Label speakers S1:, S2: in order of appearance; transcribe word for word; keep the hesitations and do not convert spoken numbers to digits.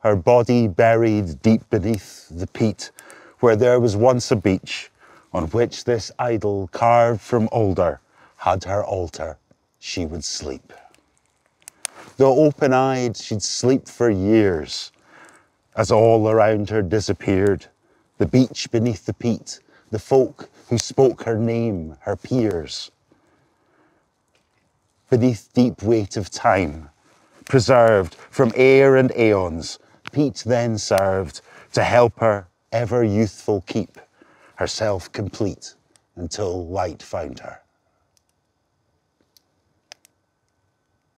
S1: her body buried deep beneath the peat, where there was once a beach, on which this idol carved from alder had her altar, she would sleep. Though open-eyed, she'd sleep for years, as all around her disappeared, the beach beneath the peat, the folk who spoke her name, her peers. Beneath deep weight of time, preserved from air and aeons, peat then served to help her ever youthful keep, herself complete until light found her.